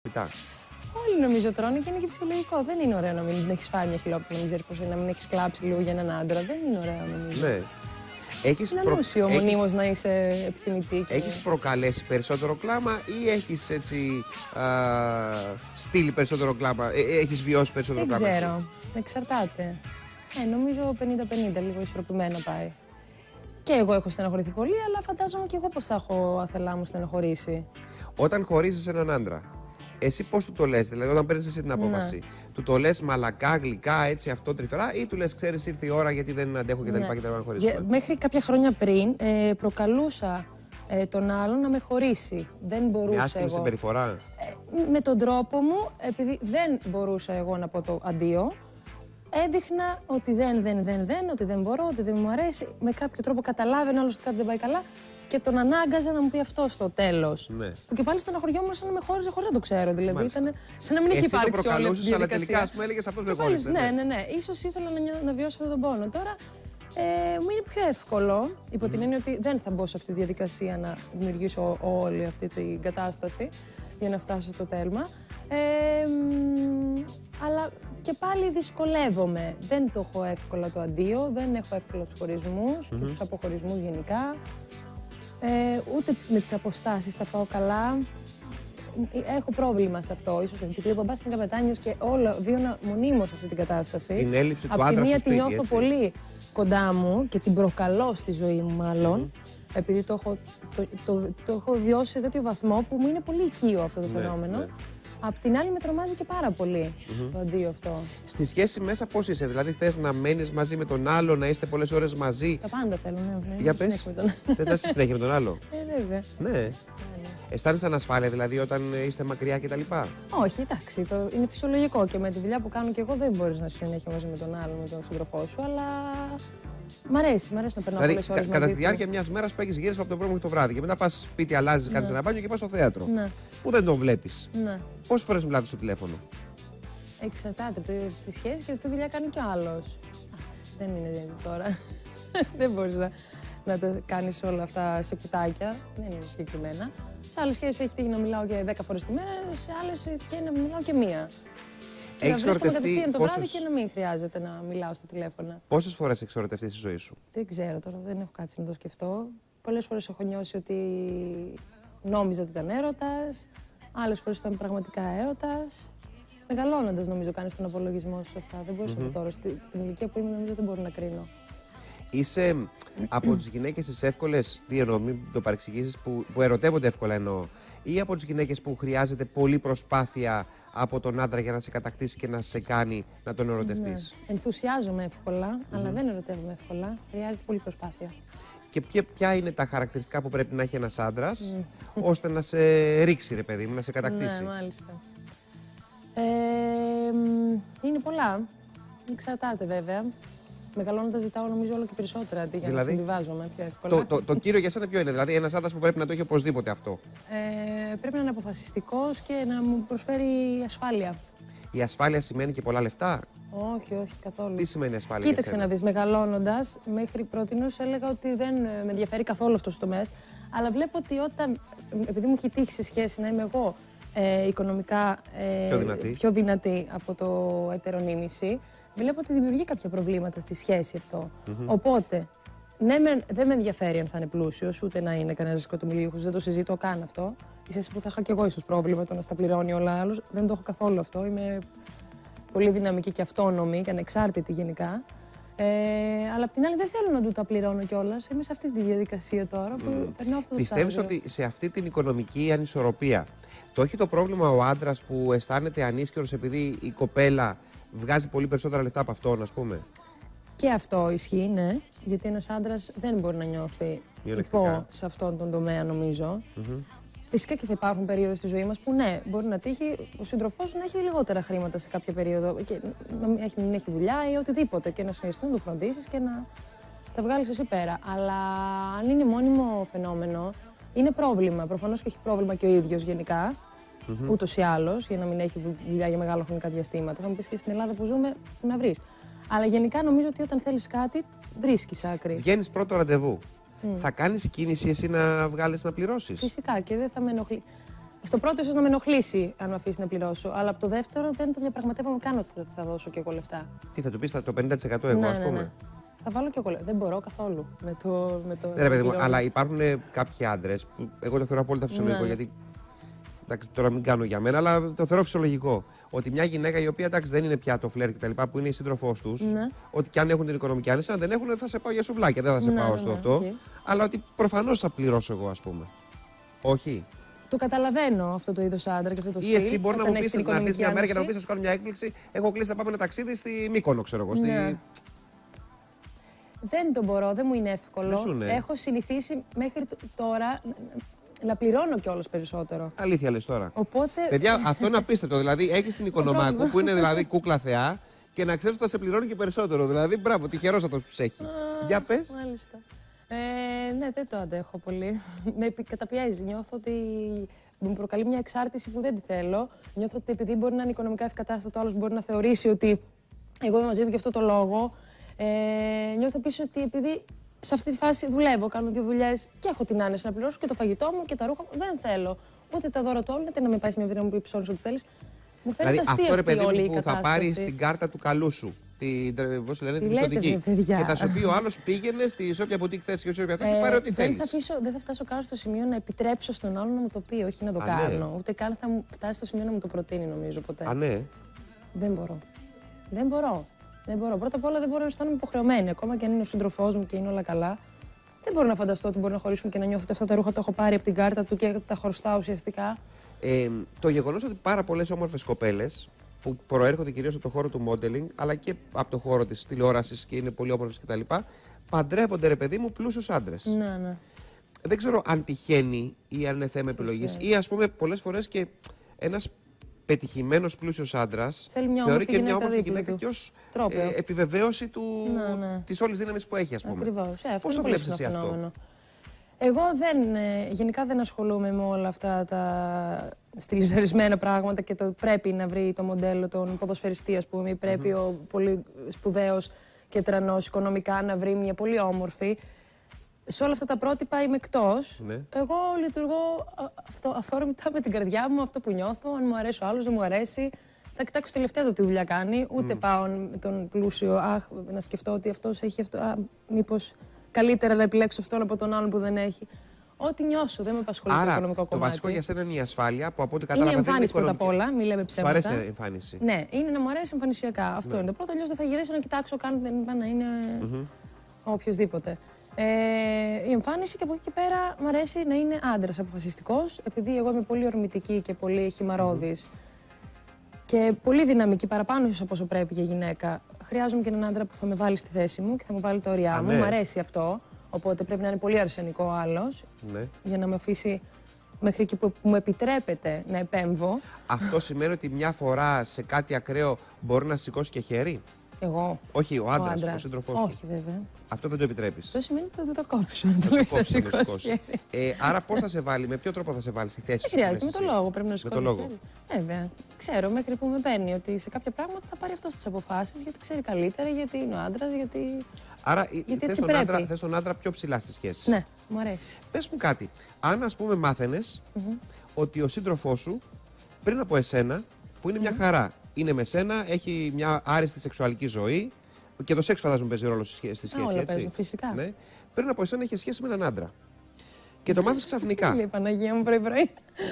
Φυτά. Όλοι νομίζω τρώνε και είναι και φυσιολογικό. Δεν είναι ωραίο να μην έχει φάει μια χιλόπιτα, να μην ξέρει πώς είναι, να μην έχει κλάψει λίγο για έναν άντρα. Δεν είναι ωραίο νομίζω. Ναι. Είναι ανούσιο μονίμως να είσαι επιθυμητή. Έχεις προκαλέσει περισσότερο κλάμα ή έχεις έτσι στείλει περισσότερο κλάμα, έχεις βιώσει περισσότερο κλάμα? Δεν ξέρω. Εξαρτάται. Νομίζω 50-50, λίγο ισορροπημένα πάει. Και εγώ έχω στεναχωρηθεί πολύ, αλλά φαντάζομαι και εγώ πώς θα έχω αθελά μου στεναχωρήσει. Όταν χωρίζεις έναν άντρα, εσύ πώς του το λες, δηλαδή όταν παίρνεις εσύ την απόφαση, του το λες μαλακά, γλυκά, έτσι αυτό τρυφερά, ή του λες ξέρεις ήρθε η ώρα γιατί δεν αντέχω και τα λοιπά και δεν χωρίσουμε? Μέχρι κάποια χρόνια πριν προκαλούσα τον άλλον να με χωρίσει. Δεν μπορούσα με άσχημη συμπεριφορά. Με τον τρόπο μου, επειδή δεν μπορούσα εγώ να πω το αντίο, έδειχνα ότι ότι δεν μπορώ, ότι δεν μου αρέσει. Με κάποιο τρόπο καταλάβαινα άλλος ότι κάτι δεν πάει καλά και τον ανάγκαζα να μου πει αυτό στο τέλος. Ναι. Που και πάλι στεναχωριόμουν σαν να με χώριζε χωρίς να το ξέρω. Δηλαδή ήταν σαν να μην είχε υπάρξει. Εσύ το προκαλούσες, αλλά τελικά ας πούμε έλεγες αυτός με χώρισε. Ναι. Ίσως ήθελα να βιώσω αυτόν τον πόνο. Τώρα μου είναι πιο εύκολο, υπό την έννοια ότι δεν θα μπω σε αυτή τη διαδικασία να δημιουργήσω όλη αυτή την κατάσταση για να φτάσω στο τέλμα. Αλλά και πάλι δυσκολεύομαι. Δεν το έχω εύκολα το αντίο, δεν έχω εύκολα τους χωρισμούς και τους αποχωρισμούς γενικά. Ούτε με τις αποστάσεις τα πάω καλά. Έχω πρόβλημα σε αυτό. Ίσως επειδή ο μπαμπάς είναι καπετάνιος και όλο βίωνα μονίμως αυτή την κατάσταση. Την έλλειψη του άντρα στο σπίτι. Από τη μία τη νιώθω πολύ κοντά μου και την προκαλώ στη ζωή μου μάλλον. Επειδή το έχω βιώσει σε τέτοιο βαθμό που μου είναι πολύ οικείο αυτό το φαινόμενο. Απ' την άλλη με τρομάζει και πάρα πολύ το αντίο αυτό. Στη σχέση μέσα πώς είσαι, δηλαδή θες να μένεις μαζί με τον άλλο, να είστε πολλές ώρες μαζί? Τα πάντα θέλω, ναι. Για πες, θες να είσαι συνέχεια με τον άλλο? Βέβαια. Ναι. Αισθάνεσαι ανασφάλεια δηλαδή όταν είστε μακριά κτλ? Όχι, εντάξει, είναι φυσιολογικό και με τη δουλειά που κάνω και εγώ δεν μπορείς να είσαι συνέχεια μαζί με τον άλλο, με τον σύντροφό σου, αλλά μ' αρέσει να περνάω πολλές ώρες κατά τη διάρκεια μιας μέρας που έχεις γύρω από το πρωί μέχρι το βράδυ και μετά πας σπίτι, αλλάζεις, κάνεις ένα μπάνιο και πας στο θέατρο. Ναι. Που δεν τον βλέπεις. Ναι. Πόσες φορές μιλάτε στο τηλέφωνο? Εξαρτάται από τη σχέση και τι δουλειά κάνει κι ο άλλος. Δεν είναι τώρα. Δεν μπορείς να τα κάνεις όλα αυτά σε κουτάκια. Δεν είναι συγκεκριμένα. Σε άλλες σχέσεις έχει τύχει να μιλάω και 10 φορές τη μέρα, σε άλλες τυχαίνει να μιλάω και μία. Και να βρίσκομαι κατευθείαν το βράδυ και να μην χρειάζεται να μιλάω στα τηλέφωνα. Πόσες φορές έχεις ερωτευτεί στη ζωή σου? Δεν ξέρω τώρα, δεν έχω κάτσει να το σκεφτώ. Πολλές φορές έχω νιώσει ότι νόμιζα ότι ήταν έρωτας, άλλες φορές ήταν πραγματικά έρωτας. Μεγαλώνοντας νομίζω κάνεις τον απολογισμό σου αυτά. Δεν μπορούσα τώρα, στην ηλικία που είμαι νομίζω δεν μπορώ να κρίνω. Είσαι από τις γυναίκες τις εύκολες, τι εννοώ, μην το παρεξηγήσεις, που ερωτεύονται εύκολα εννοώ, ή από τις γυναίκες που χρειάζεται πολλή προσπάθεια από τον άντρα για να σε κατακτήσει και να σε κάνει να τον ερωτευτείς? Ναι. Ενθουσιάζομαι εύκολα, αλλά δεν ερωτεύομαι εύκολα. Χρειάζεται πολλή προσπάθεια. Και ποια είναι τα χαρακτηριστικά που πρέπει να έχει ένας άντρας ώστε να σε ρίξει, ρε παιδί μου, να σε κατακτήσει? Ναι, μάλιστα. Είναι πολλά. Εξαρτάται βέβαια. Μεγαλώνοντας ζητάω νομίζω όλο και περισσότερα αντί για να συμβιβάζομαι πιο εύκολα. Το κύριο για σένα ποιο είναι, δηλαδή ένας άντρας που πρέπει να το έχει οπωσδήποτε αυτό? Πρέπει να είναι αποφασιστικός και να μου προσφέρει ασφάλεια. Η ασφάλεια σημαίνει και πολλά λεφτά? Όχι, καθόλου. Τι σημαίνει ασφάλεια? Κοίταξε να δεις, μεγαλώνοντας, μέχρι πρότινος έλεγα ότι δεν με ενδιαφέρει καθόλου αυτός ο τομέας, αλλά βλέπω ότι επειδή μου έχει τύχει σε σχέση να είμαι εγώ οικονομικά πιο δυνατή από το ετερονίμηση, βλέπω ότι δημιουργεί κάποια προβλήματα στη σχέση αυτό. Οπότε, ναι, δεν με ενδιαφέρει αν θα είναι πλούσιος, ούτε να είναι κανένας εκατομμυρίουχος, δεν το συζητώ καν αυτό. Ίσως που θα είχα κι εγώ ίσως πρόβλημα το να στα πληρώνει όλα άλλους. Δεν το έχω καθόλου αυτό. Είμαι πολύ δυναμική και αυτόνομη και ανεξάρτητη γενικά. Αλλά απ' την άλλη δεν θέλω να του τα πληρώνω κιόλας. Είμαι σε αυτή τη διαδικασία τώρα που περνάω αυτό το στάδιο. Πιστεύεις ότι σε αυτή την οικονομική ανισορροπία το έχει το πρόβλημα ο άντρας που αισθάνεται ανίσχυρος επειδή η κοπέλα βγάζει πολύ περισσότερα λεφτά από αυτόν, ας πούμε? Και αυτό ισχύει, ναι. Γιατί ένας άντρας δεν μπορεί να νιώθει υπό σε αυτόν τον τομέα, νομίζω. Φυσικά και θα υπάρχουν περίοδοι στη ζωή μας που ναι, μπορεί να τύχει ο σύντροφός να έχει λιγότερα χρήματα σε κάποια περίοδο και να μην έχει δουλειά ή οτιδήποτε και να συνεχίσει να το φροντίσεις και να τα βγάλεις εσύ πέρα. Αλλά αν είναι μόνιμο φαινόμενο, είναι πρόβλημα. Προφανώς και έχει πρόβλημα και ο ίδιος γενικά, ούτως ή άλλως, για να μην έχει δουλειά για μεγάλα χρονικά διαστήματα. Θα μου πεις και στην Ελλάδα που ζούμε, να βρεις. Αλλά γενικά νομίζω ότι όταν θέλεις κάτι, βρίσκεις άκρη. Βγαίνεις πρώτο ραντεβού. Θα κάνεις κίνηση εσύ να βγάλεις να πληρώσεις? Φυσικά και δεν θα με ενοχλεί. Στο πρώτο, ίσως να με ενοχλήσει αν με αφήσει να πληρώσω. Αλλά από το δεύτερο δεν το διαπραγματεύομαι καν ότι θα δώσω και εγώ λεφτά. Τι θα του πει, το 50% εγώ, ας πούμε. Ναι. Θα βάλω και εγώ λεφτά. Δεν μπορώ καθόλου με το. Ναι, ρε παιδί μου, αλλά υπάρχουν κάποιοι άντρες που εγώ το θεωρώ απόλυτα φυσιολογικό. Γιατί. Εντάξει, τώρα μην κάνω για μένα, αλλά το θεωρώ φυσιολογικό. Ότι μια γυναίκα η οποία εντάξει, δεν είναι πια το φλερ κτλ. Που είναι η σύντροφός τους, ότι κι αν έχουν την οικονομική άνεση, αν δεν έχουν, θα σε πάω για σουβλάκια. Δεν θα σε πάω στο αυτό. Αλλά ότι προφανώς θα πληρώσω εγώ, ας πούμε. Όχι. Το καταλαβαίνω αυτό το είδος άντρα και αυτό το στυλ. Ή εσύ μπορεί να μου πεις μια μέρα και να μου πεις να σου κάνω μια έκπληξη. Έχω κλείσει να πάμε ένα ταξίδι στη Μύκονο, ξέρω εγώ. Δεν το μπορώ, δεν μου είναι εύκολο. Έχω συνηθίσει μέχρι τώρα να πληρώνω κιόλας περισσότερο. Αλήθεια λες τώρα. Οπότε... Παιδιά, αυτό είναι απίστευτο. Δηλαδή, έχεις την Οικονομάκου που είναι δηλαδή κούκλα θεά και να ξέρεις ότι θα σε πληρώνει και περισσότερο. Δηλαδή, μπράβο, τυχερός αυτός που σε έχει. Για πες. Μάλιστα. Ναι, δεν το αντέχω πολύ. Με καταπιέζει. Νιώθω ότι μου προκαλεί μια εξάρτηση που δεν τη θέλω. Νιώθω ότι επειδή μπορεί να είναι οικονομικά ευκατάστατο, άλλος μπορεί να θεωρήσει ότι εγώ είμαι μαζί του για αυτό το λόγο. Νιώθω επίσης ότι επειδή σε αυτή τη φάση δουλεύω, κάνω 2 δουλειές και έχω την άνεση να πληρώσω και το φαγητό μου και τα ρούχα μου, δεν θέλω ούτε τα δώρα του άλλου, ούτε να με πάει σε μια βιτρίνα να μου πει ψώνεις ό,τι θέλεις. Μου φαίνεται αστεία αυτό, ρε παιδί όλη η μου, που θα πάρει στην κάρτα του καλού σου. Πώς λένε, την πιστωτική. Και θα σου πει ο άλλος πήγαινε σε όποια μπουτίκ θες και όποια θες και πάρε ό,τι θέλεις. Δεν θα φτάσω καν στο σημείο να επιτρέψω στον άλλον να μου το πει, όχι να το κάνω. Ούτε καν θα μου φτάσει στο σημείο να μου το προτείνει, νομίζω ποτέ. Α, ναι. Δεν μπορώ. Δεν μπορώ. Πρώτα απ' όλα δεν μπορώ να αισθάνομαι υποχρεωμένη. Ακόμα και αν είναι ο σύντροφός μου και είναι όλα καλά. Δεν μπορώ να φανταστώ ότι μπορεί να χωρίσουμε και να νιώθω ότι αυτά τα ρούχα τα έχω πάρει από την κάρτα του και τα χρωστάω ουσιαστικά. Το γεγονός ότι πάρα πολλές όμορφες κοπέλες που προέρχονται κυρίως από το χώρο του modeling αλλά και από το χώρο της τηλεόρασης και είναι πολύ όμορφες κτλ. Παντρεύονται, ρε παιδί μου, πλούσιους άντρες. Ναι. Δεν ξέρω αν τυχαίνει ή αν είναι θέμα επιλογής ή ας πούμε πολλές φορές και ένας πετυχημένος πλούσιος άντρας θεωρεί και μια όμορφη γυναίκα και ως επιβεβαίωση της όλης δύναμης που έχει, ας πούμε. Ακριβώς. Πώς το βλέπεις εσύ αυτό? Εγώ γενικά δεν ασχολούμαι με όλα αυτά τα στυλιζαρισμένα πράγματα και το πρέπει να βρει το μοντέλο των ποδοσφαιριστή, ας πούμε, ή πρέπει ο πολύ σπουδαίος και τρανός οικονομικά να βρει μια πολύ όμορφη. Σε όλα αυτά τα πρότυπα είμαι εκτός. Ναι. Εγώ λειτουργώ αυθόρμητα με την καρδιά μου, αυτό που νιώθω. Αν μου αρέσει ο άλλος, δεν μου αρέσει. Θα κοιτάξω τελευταία το τι δουλειά κάνει. Ούτε πάω με τον πλούσιο, να σκεφτώ ότι αυτός έχει αυτό. Μήπως καλύτερα να επιλέξω αυτόν από τον άλλον που δεν έχει. Ό,τι νιώσω, δεν με απασχολεί το οικονομικό κομμάτι. Το βασικό για σένα είναι η ασφάλεια που από ό,τι καταλαβαίνω. Είναι η εμφάνιση πρώτα απ' όλα, μην λέμε ψέματα. Σου αρέσει η εμφάνιση? Ναι, είναι να μου αρέσει εμφανισιακά. Αυτό είναι το πρώτο. Αλλιώς δεν θα γυρίσω να κοιτάξω καν, δεν είπα να είναι οποιοδήποτε. Η εμφάνιση και από εκεί και πέρα μου αρέσει να είναι άντρας αποφασιστικός, επειδή εγώ είμαι πολύ ορμητική και πολύ χυμαρώδης και πολύ δυναμική, παραπάνω ίσως από όσο πρέπει για γυναίκα. Χρειάζομαι και έναν άντρα που θα με βάλει στη θέση μου και θα μου βάλει τα ωριά μου. Μου αρέσει αυτό. Οπότε πρέπει να είναι πολύ αρσενικό ο άλλος για να με αφήσει μέχρι εκεί που μου επιτρέπεται να επέμβω. Αυτό σημαίνει ότι μια φορά σε κάτι ακραίο μπορεί να σηκώσει και χέρι? Εγώ. Όχι, ο άντρας, ο σύντροφός σου. Όχι, βέβαια. Αυτό δεν το επιτρέπεις? Αυτό σημαίνει ότι θα το κόψω. Θα σηκώσει. Άρα πώς θα σε βάλει, με ποιο τρόπο θα σε βάλει στη θέση σου? Δεν χρειάζεται, με το λόγο πρέπει να σηκώσει. Με το λόγο. Βέβαια. Ξέρω μέχρι που με παίρνει ότι σε κάποια πράγματα θα πάρει αυτός τις αποφάσεις γιατί ξέρει καλύτερα, γιατί είναι ο άντρας, γιατί. Άρα θες τον άντρα πιο ψηλά στη σχέση. Ναι, μου αρέσει. Πες μου κάτι. Αν ας πούμε μάθαινες ότι ο σύντροφός σου πριν από εσένα, που είναι μια χαρά, είναι με σένα, έχει μια άριστη σεξουαλική ζωή και το σεξ φαντάζομαι παίζει ρόλο στη σχέση. Όλα παίζουν, φυσικά. Ναι. Πριν από εσένα είχε σχέση με έναν άντρα. Και το μάθες ξαφνικά. Λέει Παναγία μου πρωί-πρωί.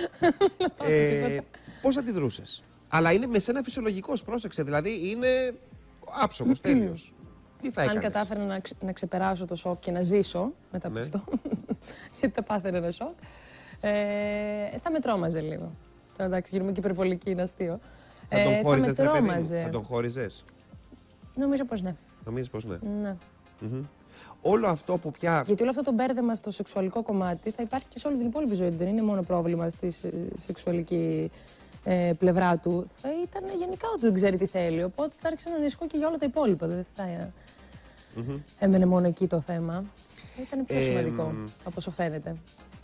Πώς αντιδρούσες? Αλλά είναι με σένα φυσιολογικός, πρόσεξε. Δηλαδή είναι άψογος, τέλειος. Τι θα έκανες? Αν κατάφερα να ξεπεράσω το σοκ και να ζήσω μετά από αυτό, γιατί το πάθαινε ένα σοκ, θα με τρόμαζε λίγο. Τώρα εντάξει, γίνομαι και υπερβολική, είναι αστείο. Θα τον χώριζες? Νομίζω πως ναι. Νομίζεις πως ναι? Ναι. Όλο αυτό που πια. Γιατί όλο αυτό το μπέρδεμα στο σεξουαλικό κομμάτι θα υπάρχει και σε όλη την υπόλοιπη ζωή του. Δεν είναι μόνο πρόβλημα στη σεξουαλική πλευρά του. Θα ήταν γενικά ότι δεν ξέρει τι θέλει. Οπότε θα άρχισε να ανησυχώ και για όλα τα υπόλοιπα. Δεν θα έμενε μόνο εκεί το θέμα. Θα ήταν πιο σημαντικό από όσο φαίνεται.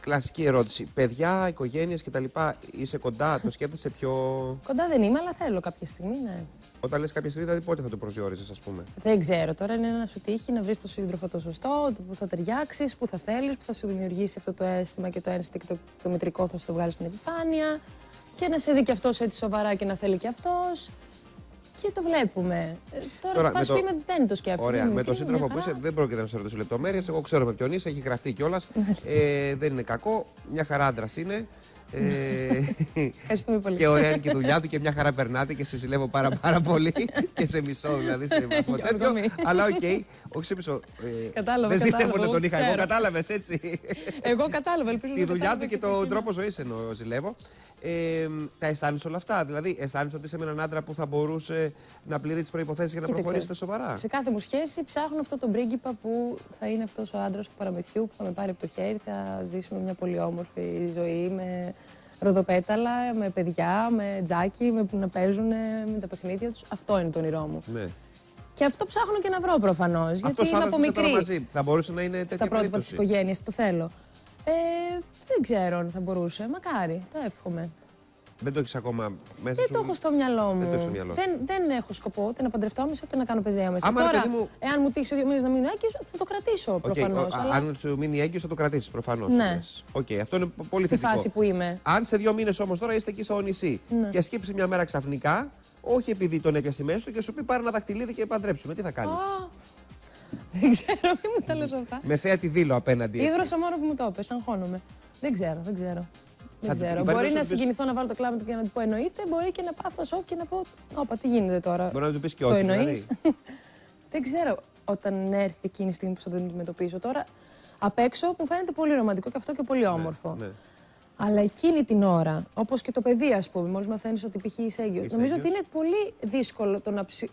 Κλασική ερώτηση. Παιδιά, οικογένειες κτλ. Είσαι κοντά, το σκέφτεσαι πιο. Κοντά δεν είμαι, αλλά θέλω κάποια στιγμή, ναι. Όταν λες κάποια στιγμή, δηλαδή πότε θα το προσδιορίζεις, ας πούμε? Δεν ξέρω. Τώρα είναι να σου τύχει να βρεις τον σύντροφο το σωστό, που θα ταιριάξεις, που θα θέλεις, που θα σου δημιουργήσει αυτό το αίσθημα και το ένστικτο και το μητρικό θα σου το βγάλει στην επιφάνεια. Και να σε δει και αυτός έτσι σοβαρά και να θέλει και αυτός. Και το βλέπουμε. Τώρα στη φάση που δεν το σκέφτομαι. Ωραία. Με τον σύντροφο που είσαι, δεν πρόκειται να σε ρωτήσω λεπτομέρειες. Εγώ ξέρω με ποιον είσαι, έχει γραφτεί κιόλας. Δεν είναι κακό. Μια χαρά άντρας είναι. Ευχαριστούμε πολύ. Και ωραία είναι και η δουλειά του και μια χαρά περνάτε και σε ζηλεύω πάρα πολύ. Και σε μισό δηλαδή σε τέτοιο. Αλλά οκ, όχι σε μισό. Κατάλαβα. Δεν ζηλεύω να τον είχα. Εγώ κατάλαβες έτσι. Εγώ κατάλαβα. Τη δουλειά του και τον τρόπο ζωής εννοώ ζηλεύω. Τα αισθάνεσαι όλα αυτά? Δηλαδή, αισθάνεσαι ότι είσαι με έναν άντρα που θα μπορούσε να πληρεί τις προϋποθέσεις για να προχωρήσετε σοβαρά? Σε κάθε μου σχέση ψάχνω αυτό τον πρίγκιπα που θα είναι αυτός ο άντρας του παραμυθιού που θα με πάρει από το χέρι, θα ζήσουμε μια πολύ όμορφη ζωή με ροδοπέταλα, με παιδιά, με τζάκι, που να παίζουν με τα παιχνίδια τους. Αυτό είναι το όνειρό μου. Ναι. Και αυτό ψάχνω και να βρω προφανώς. Γιατί είμαι από μικρή. Μαζί. Θα μπορούσε να είναι τέτοια στα πρότυπα της οικογένειας. Το θέλω. Δεν ξέρω αν θα μπορούσε. Μακάρι. Το εύχομαι. Δεν το έχεις ακόμα μέσα δεν σου? Το έχω στο μυαλό μου. Δεν το έχεις στο μυαλό. Δεν έχω σκοπό ούτε να παντρευτώ άμεσα ούτε να κάνω παιδί άμεσα. Άμα, τώρα, μου... εάν μου τύχει 2 μήνες να μείνω έγκυος, θα το κρατήσω προφανώς. Αλλά... Αν σου μείνει έγκυος, θα το κρατήσεις προφανώς. Ναι. Αυτό είναι πολύ θετικό. Στη φάση που είμαι. Αν σε 2 μήνες όμως τώρα είστε εκεί στο νησί και σκύψει μια μέρα ξαφνικά, όχι επειδή τον έπιασε στη μέση του και σου πει πάρε ένα δαχτυλίδι και παντρέψουμε, τι θα κάνεις? Δεν ξέρω, μην μου τα λες αυτά. Με θέα τη δήλω απέναντι. Ίδρωσα μόνο που μου το έπες, αγχώνομαι. Δεν ξέρω. Μπορεί να συγκινηθώ να βάλω το κλάμα και να του πω εννοείται, μπορεί και να πάθω σοκ και να πω όπα, τι γίνεται τώρα. Μπορεί να του πεις και όχι. Το εννοείς? Δεν ξέρω όταν έρθει εκείνη η στιγμή που θα τον αντιμετωπίσω. Τώρα απ' έξω μου φαίνεται πολύ ρομαντικό και αυτό και πολύ όμορφο. Ναι. Αλλά εκείνη την ώρα, όπως και το παιδί, ας πούμε, μόλις μαθαίνεις ότι π.χ. είσαι έγκυος, νομίζω ότι είναι πολύ δύσκολο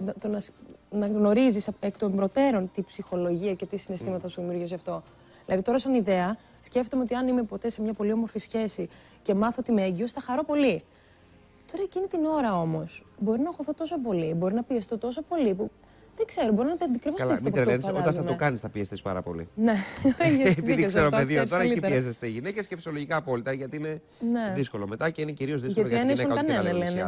να γνωρίζεις εκ των προτέρων τη ψυχολογία και τι συναισθήματα σου δημιουργεί αυτό. Δηλαδή, τώρα, σαν ιδέα, σκέφτομαι ότι αν είμαι ποτέ σε μια πολύ όμορφη σχέση και μάθω ότι είμαι έγκυος, θα χαρώ πολύ. Τώρα, εκείνη την ώρα όμως, μπορεί να αγχωθώ τόσο πολύ, μπορεί να πιεστώ τόσο πολύ, που δεν ξέρω, μπορεί να τα αντικρύβω. Καλά, μην τρελαίνεσαι. Όταν θα το κάνεις, θα πιεστείς πάρα πολύ. Ναι, επειδή ξέρω πεδίο τώρα, εκεί πιέζεστε οι γυναίκες και φυσιολογικά απόλυτα, γιατί είναι δύσκολο μετά και είναι κυρίως δύσκολο για την γυναίκα.